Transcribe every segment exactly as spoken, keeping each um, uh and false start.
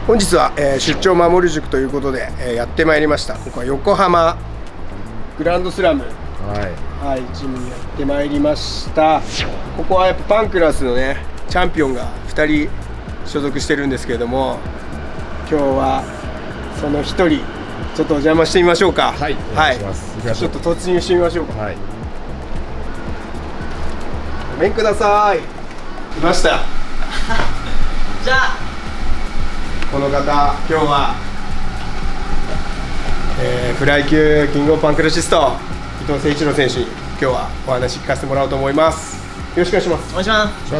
本日は、えー、出張守塾ということで、えー、やってまいりました。ここは横浜グランドスラム、はいはい、ジムにやってまいりました。ここはやっぱパンクラスのねチャンピオンがふたり所属してるんですけれども、今日はそのひとりちょっとお邪魔してみましょうか。 はい、お願いします。 はい、ちょっと突入してみましょうか。 はい、 ごめんください。来ましたじゃあこの方、今日は、えー、フライ級キングオブパンクラシスト伊藤誠一郎選手に今日はお話聞かせてもらおうと思います。よろしくお願いします。 お願いします。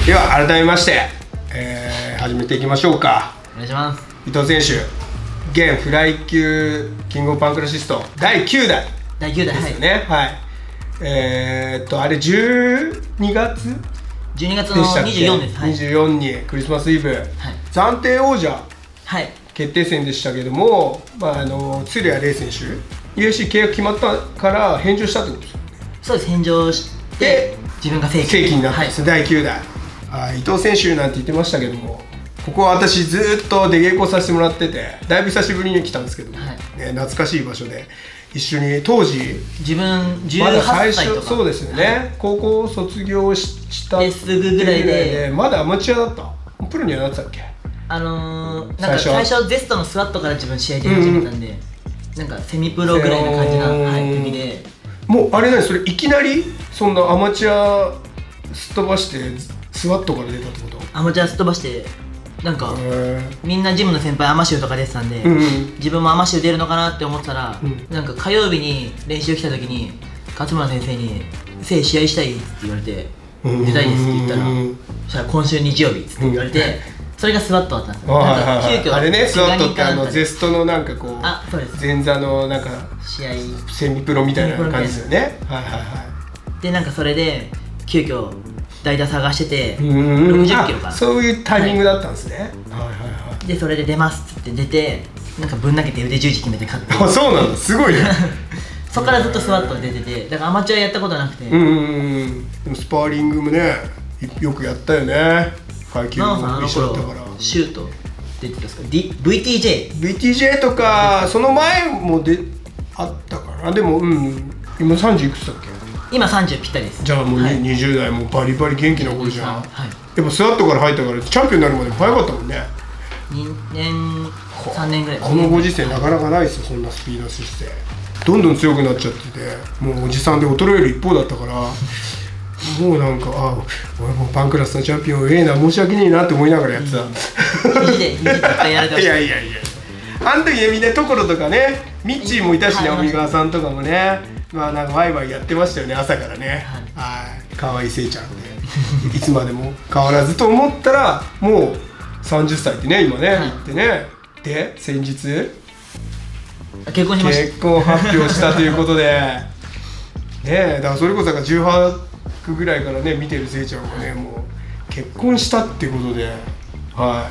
では改めまして、えー、始めていきましょうか。 お願いします。 伊藤選手、現フライ級キングオブパンクラシストだいきゅうだいだいきゅうだいですよね。はい、はい、えー、っとあれじゅうにがつじゅうにがつのにじゅうよっかです。はい、 にじゅうよっかにクリスマスイブ、はい、暫定王者決定戦でしたけども、まあ、あの鶴谷玲選手 ユーエフシー 契約決まったから返上したってことですよ。 そうです、返上して自分が正規正規になったんです、はい、だいきゅうだい。あ、伊藤選手なんて言ってましたけども、ここは私ずっと出稽古させてもらってて、だいぶ久しぶりに来たんですけども、はい、ね、懐かしい場所で一緒に、当時自分じゅうまだはっさい最初とか、 そうですよね、はい、高校卒業したですぐぐらいで、 まだアマチュアだった。プロにはなってたっけ。 あのー、なんか最初ゼストのスワットから自分試合で始めたんで、うん、なんかセミプロぐらいな感じな、はい、時で、もうあれなんです、それいきなりそんなアマチュアすっ飛ばしてスワットから出たってこと？ アマチュアすっ飛ばして、なんかみんなジムの先輩アマシューとか出てたんで、うんうん、自分もアマシュー出るのかなって思ってたら、うん、なんか火曜日に練習来た時に勝村先生に「せい試合したい?」って言われて「出たいです」って言ったら「そしたら今週日曜日」って言われて。それがスワットだったんですよ。なんか急遽あれね、スワットってあのゼストのなんかこう、 あ、そうです、 前座のなんか試合セミプロみたいな感じですよね。はいはいはい。 でなんかそれで急遽代打探しててろくじゅっキロかな、 そういうタイミングだったんですね。はいはいはい。 でそれで出ますって出て、なんかぶん投げて腕十字決めて勝って。 あ、そうなんだ、すごいねそこからずっとスワット出てて、だからアマチュアやったことなくて、 うんうんうん。でもスパーリングもねよくやったよね。階級も一緒だったから。 シュート出てたんですか？ ブイティージェーブイティージェー とかその前もであったかな。でもうん今さんじゅういくつだっけ？ 今さんじゅうぴったりです。 じゃあもう、はい、にじゅうだいもバリバリ元気な頃じゃん。はい、やっぱスワットから入ったからチャンピオンになるまで早かったもんね。 にねんさんねんぐらい。 このご時世なかなかないですよ、そんなスピード出世。どんどん強くなっちゃってて、もうおじさんで衰える一方だったからもうなんか、あ、俺もパンクラスのチャンピオンええな、申し訳ねえなって思いながらやってた。 肘で肘でいっぱいやられてました。 いやいやいや、あの時ね、みんなところとかね、ミッチーもいたしね、尾身川さんとかもね、まあなんかワイワイやってましたよね、朝からね。はい、可愛いせいちゃんでいつまでも変わらずと思ったら、もうさんじゅっさいってね、今ね、はい、言ってね。で先日結婚しました。 結婚発表したということでねえ、だからそれこそじゅうはちぐらいからね見てるせいちゃんがね、もう結婚したってことで、はい、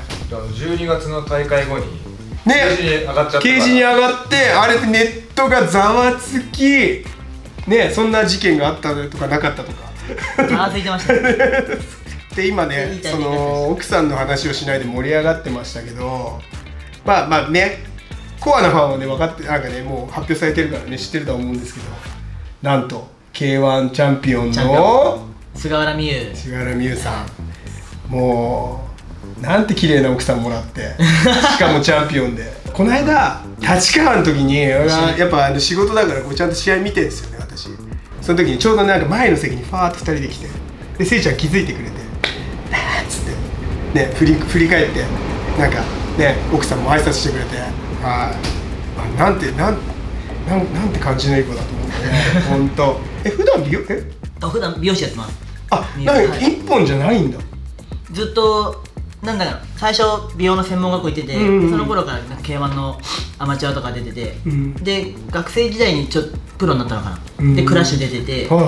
じゅうにがつの大会後にね、 ケージに上がっちゃったから、 ケージに上がって、あれでネットがざわつきね、そんな事件があったとかなかったとかざわついてましたねで今ね、その奥さんの話をしないで盛り上がってましたけど、まあまあね、コアなファンはね分かって、なんかねもう発表されてるからね知ってるとは思うんですけど、なんと ケーワン チャンピオンの菅原美優菅原美優さん、もうなんて綺麗な奥さんもらってしかもチャンピオンでこの間立川の時に俺はやっぱあの仕事だからこうちゃんと試合見てるんですよね、私。その時にちょうどなんか前の席にファーッとふたりで来て、でせいちゃん気づいてくれて「なあ」っつってね、振り振り返ってなんかね、奥さんも挨拶してくれて、はい、なんてなんなんなんて感じのいい子だと思ってね本当。え、普段美容えあ普段美容師やってます。 あ、なんか一本じゃないんだ。 ずっとなんだろう、最初美容の専門学校行ってて、うんうん、その頃から ケーワン のアマチュアとか出てて、うん、で学生時代にちょっとプロになったのかな、うん、でクラッシュ出てて、うん、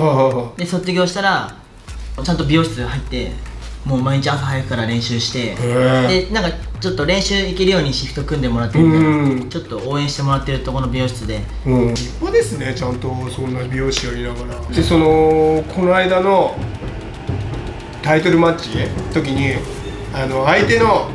で卒業したらちゃんと美容室入ってもう毎日朝早くから練習して、でなんかちょっと練習行けるようにシフト組んでもらってるみたいな、うん、ちょっと応援してもらってるところの美容室で、 うん、立派ですね、ちゃんとそんな美容師やりながら。でそのこの間のタイトルマッチの時にあの相手の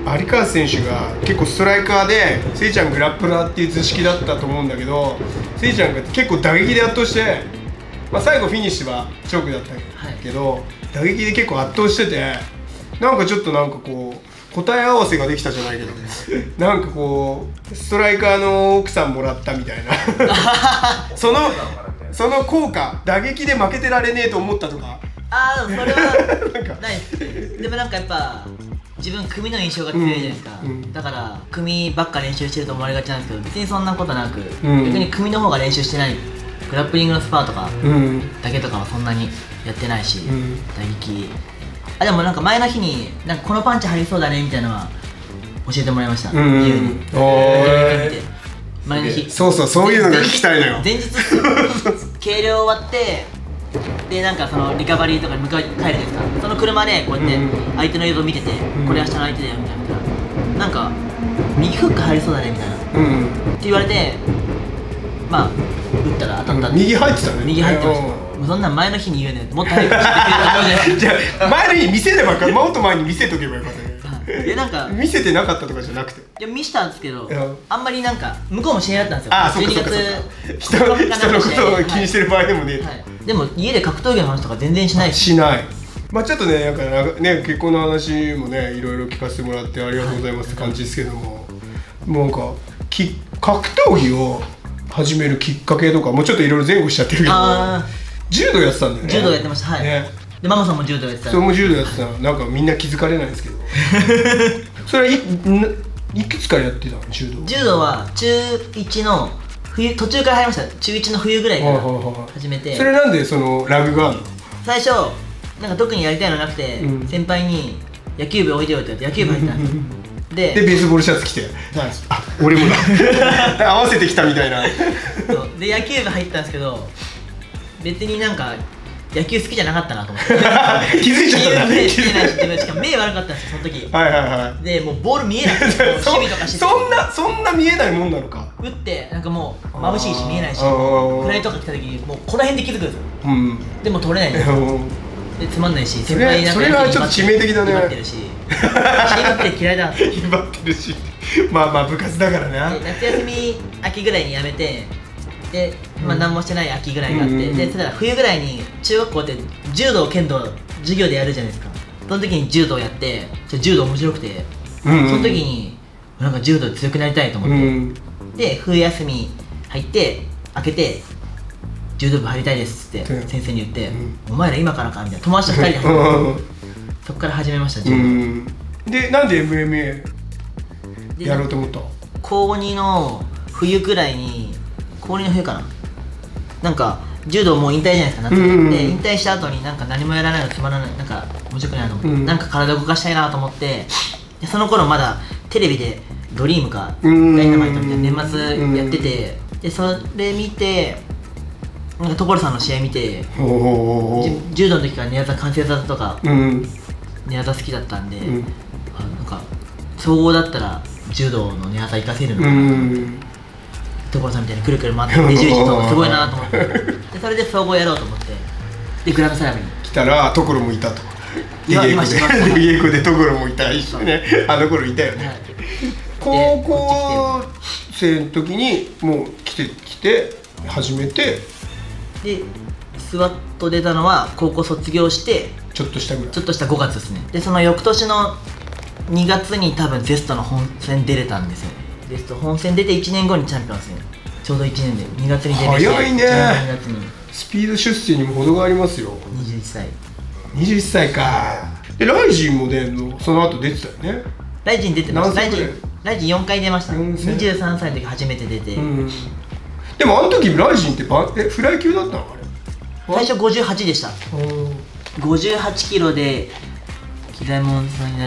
有川選手が結構ストライカーで、せいちゃんグラップラーっていう図式だったと思うんだけど、せいちゃんが結構打撃で圧倒して、まあ、最後フィニッシュはチョークだったけど、はい、打撃で結構圧倒してて、なんかちょっとなんかこう答え合わせができたじゃないけどなんかこうストライカーの奥さんもらったみたいなそのその効果、打撃で負けてられねえと思ったとか。 ああ、それはないですでもなんかやっぱ自分組の印象が強いじゃないですか、うん、だから組ばっか練習してると思われがちなんですけど、別にそんなことなく、うん、逆に組の方が練習してない、グラップリングのスパーとかだけとかはそんなにやってないし、うん、打撃あ、でもなんか前の日になんかこのパンチ入りそうだねみたいなのは教えてもらいました、うん、自由に前の日、 そうそう、そういうのが聞きたいのよ。 前日計量終わってで、なんかそのリカバリーとかに向かい帰るじゃないですか。その車でこうやって相手の映像見てて、これ明日の相手だよみたいな、なんか右フック入りそうだねみたいな、うん、って言われて、まあ打ったら当たった、うん、 右入ってたね。 右入ってました。もうそんなん前の日に言うねん、もっと早く教えてじゃあ前の日に見せればよかった、もっと前に見せとけばよかったね。 いやなんか見せてなかったとかじゃなくて、 いや見したんですけど、あんまりなんか向こうも試合だったんですよ。 ああ、そうかそうかそうか。人のことを気にしてる場合でもねえと、はいはい、 でも家で格闘技の話とか全然しないしない。まあちょっとね、なんかね、結婚の話もね、いろいろ聞かせてもらってありがとうございますって感じですけども、もうなんかき格闘技を始めるきっかけとかもうちょっといろいろ前後しちゃってるけど、柔道やってたんだよね。 柔道やってました、はい、ね、でママさんも柔道やってた。 それも柔道やってた。なんかみんな気づかれないんですけどそれはいいくつからやってたの、柔道？ 柔道は中いちの冬、途中から入りました。中いちの冬ぐらいから始めて。 それなんでそのラグがあるの？ 最初なんか特にやりたいのなくて、うん、先輩に野球部置いてよって言われて野球部入ったんですで, でベースボールシャツ着て、はい、あ、俺もだ合わせてきたみたいなそうで野球部入ったんですけど、別になんか野球好きじゃなかったなと思って気づいちゃったんだ。 目見えないし、自分しかも目悪かったんですよ、その時。 はいはいはい。 で、もうボール見えない守備とかしてて、 そんな、そんな見えないもんなのか。 打って、なんかもう眩しいし見えないし、フライとか来た時にもうこの辺で気づくんですよ、うん、でも取れないんですよで、つまんないし、 先輩なんかそれはちょっと致命的だね。 威張ってるし威張って嫌いだ威張ってるしまあまあ部活だからな。 夏休み秋ぐらいに辞めて、で、まあ、何もしてない秋ぐらいがあって、うん、で、それから冬ぐらいに中学校って柔道剣道授業でやるじゃないですか。その時に柔道やって、柔道面白くて、うんうん、その時になんか柔道強くなりたいと思って、うん、で冬休み入って開けて柔道部入りたいですって先生に言って、うん、お前ら今からかみたいな、友達とふたりで入ってそこから始めました、柔道、うん、 で、なんで エムエムエー やろうと思った？ こうにの冬くらいに、こうにの冬かな、なんか柔道もう引退じゃないですか、夏で、うんうん、で引退した後になんか何もやらないのつまらない、なんか面白くないと思って、うん、なんか体動かしたいなと思って、でその頃まだテレビでドリームかダイナマイトみたいな年末やってて、でそれ見て、なんか所さんの試合見て、柔道の時から寝技、関節技とか、うん、寝技好きだったんで、うん、あなんか総合だったら柔道の寝技活かせるのかなと思って、うん、所さんみたいにくるくる回ってねじ打ちとかすごいなと思ってでそれで総合やろうと思って、でグランドスラムに来たら所もいたと。出稽古で所もいた、一緒ね、あの頃いたよね、はい、高校生の時にもう来てきて始めて、 でスワット出たのは高校卒業してちょっとしたぐらい、 ちょっとしたごがつですね。でその翌年のにがつに多分ゼストの本戦出れたんですよ。ゼスト本戦出ていちねんごにチャンピオンですね。ちょうどいちねんでにがつにデビューして、 早いね。にがつにスピード出世にも程がありますよ。 にじゅういっさいにじゅういっさいか。でライジンも出んの、その後出てたよね。 ライジン出てました。ライジンライジンよんかい出ました。にじゅうさんさいの時初めて出て、うん、 でもあの時ライジンってばえフライ級だったの？あれ最初ごじゅうはちでした。ごじゅうはちキロでキザモンさんになって、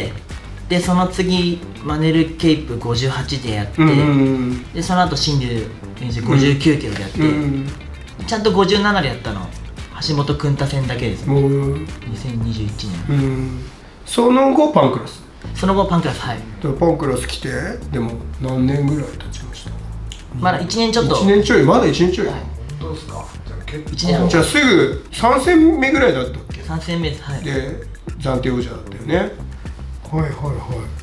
でその次マネルケープごじゅうはちでやって、うんうん、でその後新竜選手ごじゅうきゅうキロでやって、うん、ちゃんとごじゅうななでやったの橋本君太戦だけですね。にせんにじゅういちねん、うん、 その後パンクラスその後パンクラス、はい。 パンクラス来てでも何年ぐらい経ちました？ まだいちねんちょっと。 いちねんちょい、まだいちねんちょい、はい、 どうですか？ いちねんはん。 じゃあすぐさん戦目ぐらいだったっけ？ さん戦目です、はい。 で暫定王者だったよね。はいはいはい。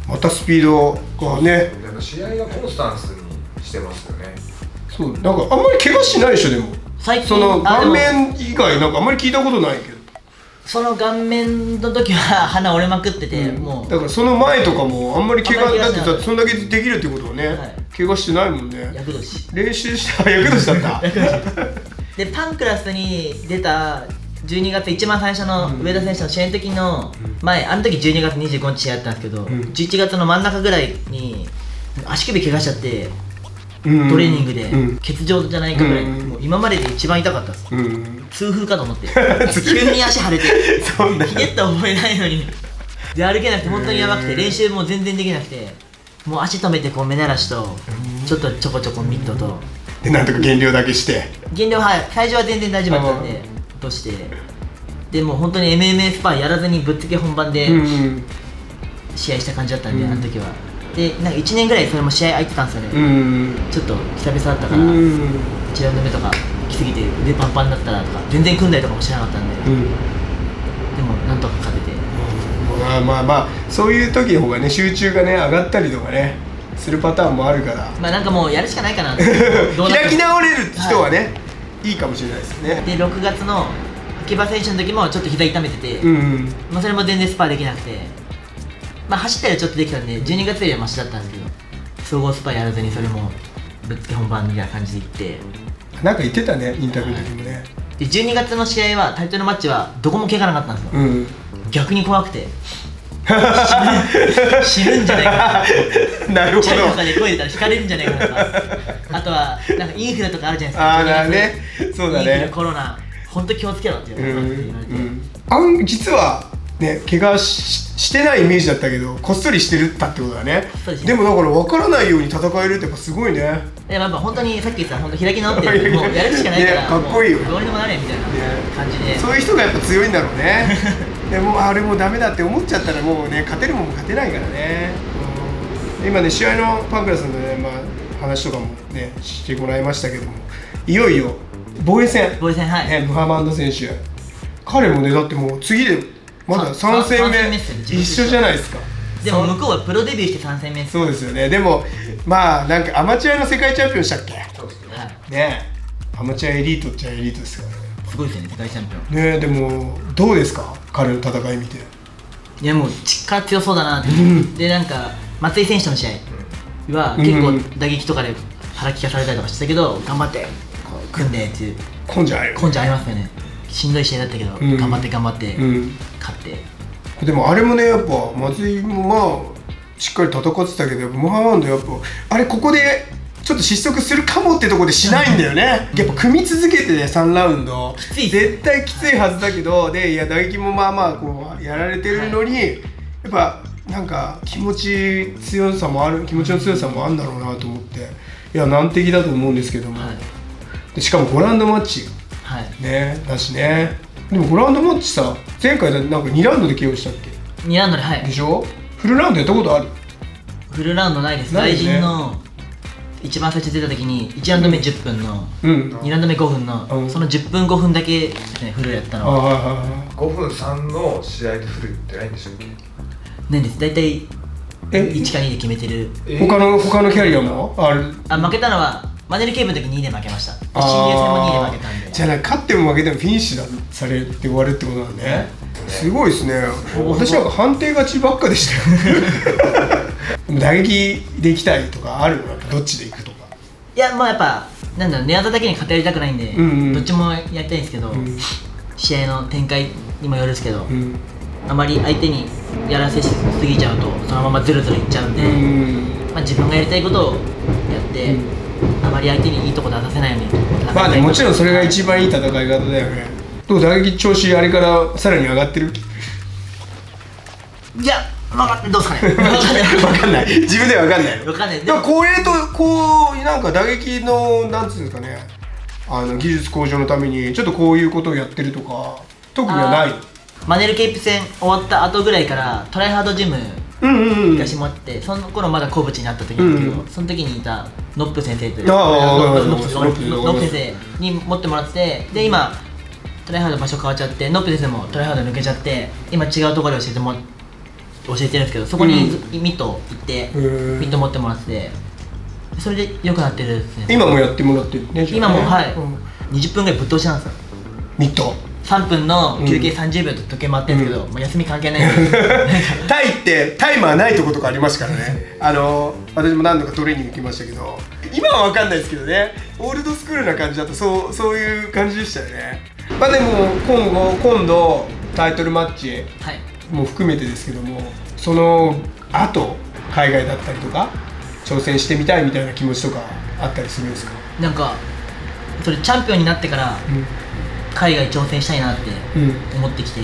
またスピードがね、 なんか試合がコンスタンスにしてますよね。 そうなんかあんまり怪我しないでしょ。でも最近そのあでも顔面以外なんかあんまり聞いたことないけど、 その顔面の時は鼻折れまくってて、 うんもうだからその前とかもあんまり怪我あんまり怪だって我しないさそんだけできるってことはね、 はい怪我してないもんね。 厄年練習した厄年だったでパンクラスに出たじゅうにがつ一番最初の上田選手の試合の時の前、あの時じゅうにがつにじゅうごにち試合やったんですけど、 んじゅういちがつの真ん中ぐらいに足首怪我しちゃって、 うんトレーニングでうん欠場じゃないかぐらい、 うんもう今までで一番痛かったです、 うん痛風かと思って急に足腫れてそんなひげった覚えないのにで歩けなくて本当にやばくて、 へー練習も全然できなくて、もう足止めてこう目慣らしとちょっとちょこちょこミットとでなんとか減量だけして減量、はい最初は全然大丈夫だったんで落として、でもう本当に エムエムエー スパーやらずにぶっつけ本番でうん試合した感じだったんで、 うんあの時はでなんかいちねんぐらいそれも試合空いてたんですよね、 うんちょっと久々だったかうら、 んいちラウンド目とか来すぎて腕パンパンになったらとか全然組んだりとかもしなかったんで、 うんでもなんとか勝てて、 まあまあまあそういう時の方がね集中がね上がったりとかねするパターンもあるからまあなんかもうやるしかないかなってどうなっても開き直れる人はね、い、いかもしれないですね。 でろくがつの秋葉選手の時もちょっと膝痛めてて、 うんうんまあ、それも全然スパーできなくて、まあ走ったりはちょっとできたんでじゅうにがつよりはマシだったんですけど、総合スパーやらずにそれもぶっつけ本番みたいな感じでいって、 なんか言ってたねインタビューの時もね。 でじゅうにがつの試合はタイトルマッチはどこも怪我なかったんですよ、 うん逆に怖くて死ぬんじゃないかななるほどチャリとかで声出たら引かれるんじゃないかなとか、あとはなんかインフルとかあるじゃないですか。 ああなるねそうだインフルね。 コロナ本当気をつけろってう言われて、 んあん実はね怪我ししてないイメージだったけどこっそりしてるったってことだね。 そうですねでもだから分からないように戦えるってやっぱすごいね。 でもやっぱ本当にさっき言ってた本当開き直ってるもうやるしかないから、 ねかっこいいよもうどうにでもなれみたいな感じで、 そういう人がやっぱ強いんだろうね。でもあれもうダメだって思っちゃったらもうね勝てるもんも勝てないからね。うん今ね試合のパンクラスのね、まあ、話とかもねしてもらいましたけども、いよいよ防衛戦、 防衛戦、はい、 ね、ムハマド選手彼もねだってもう次でまださん戦目さん戦目っすよね一緒じゃないですか。 でも向こうはプロデビューしてさん戦目です。 そうですよね。でもまあなんかアマチュアの世界チャンピオンしたっけそうですね。 はい、 ねアマチュアエリートっちゃエリートですからね。 すごいですよね世界チャンピオン。 ねでもどうですか彼の戦い見て。 いやもう力強そうだなって、でなんか松井選手との試合はうん結構打撃とかで腹利かされたりとかしてたけど、頑張ってこう組んでっていう根性ある。 根性ありますよね。しんどい試合だったけど、 うん頑張って頑張ってうん勝って、 でもあれもねやっぱ松井もまあしっかり戦ってたけど、やっぱムハマドやっぱあれここでちょっと失速するかもってとこでしないんだよね。やっぱ組み続けてねさんラウンドきついっす絶対きついはずだけど、でいや打撃もまあまあこうやられてるのに、やっぱなんか気持ち強さもある気持ちの強さもあるんだろうなと思って、いや難敵だと思うんですけども、 はいでしかもごラウンドマッチはい、 ねだしね。でもごラウンドマッチさ前回だなんかにラウンドで ケーオー したっけにラウンドで、はいでしょ。フルラウンドやったことある？ フルラウンドないです。 ないよね外人の一番最初出た時にいちラウンド目じゅっぷんの、 うんにラウンド目ごふんの、 うんそのじゅっぷんごふんだけですねフルやったあのは。 あごふんさんの試合でフルってないんでしょうっけ？ ないです。大体えいちかにで決めてる。 他の他のキャリアもある。 あ、負けたのはマネルケーブの時にで負けました。であー新入戦もにで負けたんで。 じゃあなんか勝っても負けてもフィニッシュだされて終わるってことなんね。すごいですね。私なんか判定勝ちばっかでしたよ。でも打撃でいきたいとかあるの？どっちでいくとか。 いやもうやっぱなんだろう、寝技だけに偏りたくないんで、 うんうんどっちもやりたいんですけど、 ん試合の展開にもよるんですけど、 うん。 あまり相手にやらせすぎちゃうとそのままズルズルいっちゃうんで、 うんまあ、自分がやりたいことをやって、 うんあまり相手にいいとこ出させないように。 まあねもちろんそれが一番いい戦い方だよね。どう打撃調子あれからさらに上がってる？ いや、わかんないどうですかね。わかんないわかんない。自分ではわかんない。 わかんない。 でもこれとこうなんか打撃のなんつうんですかね、あの技術向上のためにちょっとこういうことをやってるとか特にはない。 マネルケープ戦終わった後ぐらいからトライハードジムうんうんうん。 行かしてもらって、その頃まだ小淵になった時なんですけど、 うんその時にいたノップ先生というああノわかりますップノップノップノップ先生に持ってもらって、で今トライハード場所変わっちゃって、ノップ先生もトライハード抜けちゃって、今違うところで教えても教教えてるんですけど、そこにミット行ってミット持ってもらって、それで良くなってるですね。 今もやってもらってるね。 今もはい、にじゅっぷんぐらいぶっ通しなんですよ、ミット。さんぷんの休憩さんじゅうびょうと時計回ってるんですけど、まあ休み関係ないんでタイってタイマーないとことかありますからね。あの私も何度かトレーニング行きましたけど、今は分かんないですけどね、オールドスクールな感じだとそうそういう感じでしたよね。まあでも今後今度タイトルマッチも含めてですけども、その後海外だったりとか挑戦してみたいみたいな気持ちとかあったりするんですか？ なんかそれチャンピオンになってから、うん海外挑戦したいなって思ってきて、うん、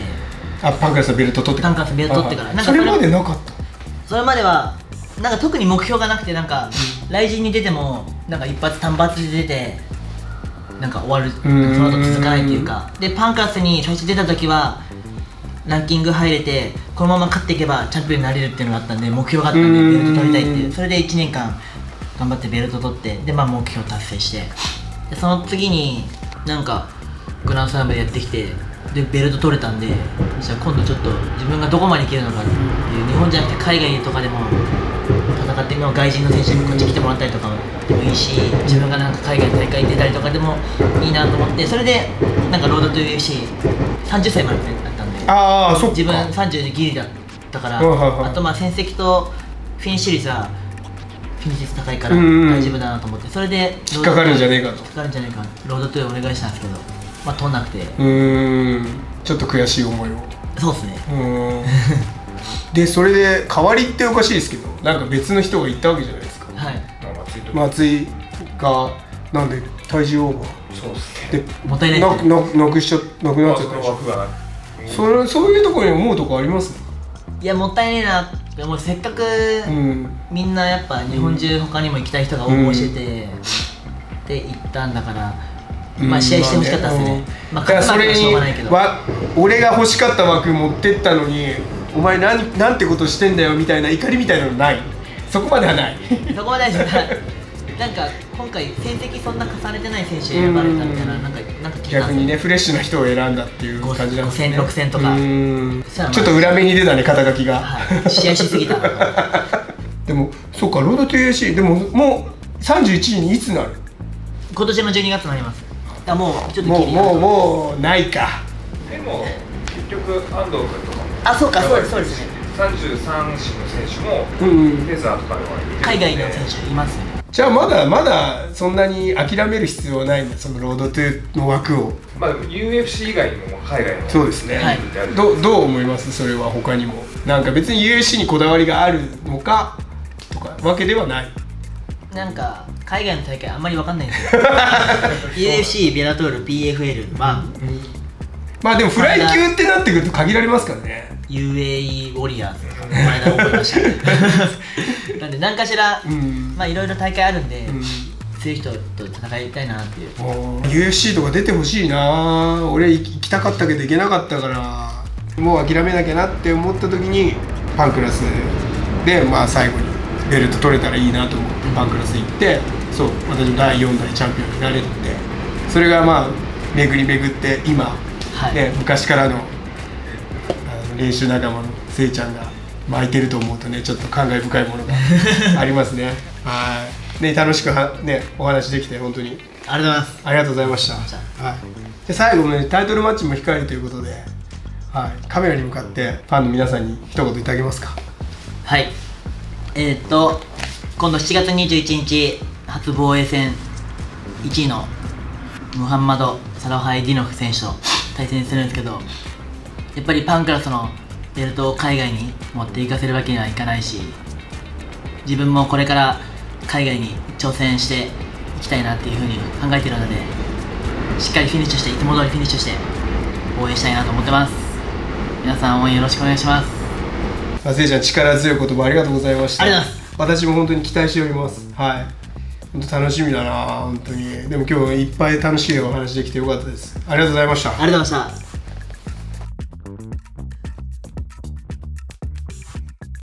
あパンクラスのベルト取ってパンクラスのベルト取ってから、 なんかそれまでなかった。 それまではなんか特に目標がなくて、なんか雷神に出てもなんか一発単発で出てなんか終わる、その後続かないっていうかで、パンクラスに最初出た時はランキング入れてこのまま勝っていけばチャンピオンになれるっていうのがあったんで、目標があったんでベルト取りたいっていう、それでいちねんかん頑張ってベルト取って、でまあ目標達成して、でその次になんかグランドスラムでやってきて、でベルト取れたんで、じゃあ今度ちょっと自分がどこまでいけるのかっていう、日本じゃなくて海外とかでも戦ってみよう、外人の選手にこっち来てもらったりとかでもいいし、自分がなんか海外の大会に出たりとかでもいいなと思って、それでなんかロードトゥ ユーエフシーさんじゅっさいまでだったんで、 ああそっか、 自分さんじゅうでギリだったから、あとまあ戦績とフィニッシュ率はフィニッシュ率高いから大丈夫だなと思って、それで引っかかるんじゃねえかと、 引っかかるんじゃねえかロードトゥお願いしたんですけど、まあ取んなくて、 うーんちょっと悔しい思いを。 そうですね。 うんでそれで代わりっておかしいですけど、なんか別の人が行ったわけじゃないですか。 はい。 松井がなんで体重オーバー。 そうですね。 でもったいないですね。なななくしちゃなくなっちゃったでしょ。それそういうところに思うとこあります？ いやもったいないなって、もうせっかく、うん、みんなやっぱ日本中他にも行きたい人が応募してて、うん、で行ったんだから。まあ試合してほしかったですね。まあ勝つまではしょうがないけど。 俺が欲しかった枠持ってったのに、お前なんなんてことしてんだよみたいな怒りみたいなのない。そこまではない。 そこまではない。なんか今回戦績そんな重ねてない選手選ばれたみたいな、なんかなんか聞いたんですよ。 逆にねフレッシュな人を選んだっていう感じなんですね。 ごせんろくせんとか。 ちょっと裏目に出たね肩書きが。 はい。試合しすぎた。 でもそうかロードトゥ ユーエフシー でももうさんじゅういちいにいつなる？ 今年のじゅうにがつになります。あもうちょっともうもうもうないか。 でも結局安藤君とかもあそうかそうですそうですね。 さんじゅうさんしんの選手もフェザーとかでは海外の選手いますね。 じゃあまだまだそんなに諦める必要はないんだ、そのロードトゥの枠を。 まあ ユーエフシー 以外にも海外のそうですね、はい、ど, どう思います？それは他にもなんか別に ユーエフシー にこだわりがあるのかとかわけではない。 なんか海外の大会あんまり分かんないんですよユーエフシー、ベラトール、ピーエフエル、まあ、うん、 まあでもフライ級ってなってくると限られますからね。 ユーエーイー ウォリアーズとか前だ思いましたなんで何かしら、うん、まあいろいろ大会あるんで、うん、強い人と戦いたいなっていう。 ユーエフシー とか出てほしいな。俺行きたかったけど行けなかったからもう諦めなきゃなって思った時にパンクラスでまあ最後にベルト取れたらいいなと思ってパンクラス行って、そう私もだいよんだいチャンピオンになれるんで、それがまあ巡り巡って今、はいね、昔からの、 あの練習仲間のせいちゃんが巻いてると思うとねちょっと感慨深いものがありますね。はいね、楽しくは、ね、お話できて本当にありがとうございます。 ありがとうございました。はい、で最後の、ね、タイトルマッチも控えるということで、はい、カメラに向かってファンの皆さんに一言いただけますか？ はい、えー、っと今度しちがつにじゅういちにち初防衛戦いちいのムハンマド・サラハイ・ディノフ選手と対戦するんですけど、やっぱりパンクラスのベルトを海外に持っていかせるわけにはいかないし、自分もこれから海外に挑戦していきたいなっていうふうに考えているので、しっかりフィニッシュしていつも通りフィニッシュして応援したいなと思ってます。皆さん応援よろしくお願いします。 せいちゃん力強い言葉ありがとうございました。 ありがとうございます。 私も本当に期待しております。はい。本当楽しみだな本当に。でも今日いっぱい楽しいお話できてよかったです。ありがとうございました。 ありがとうございました。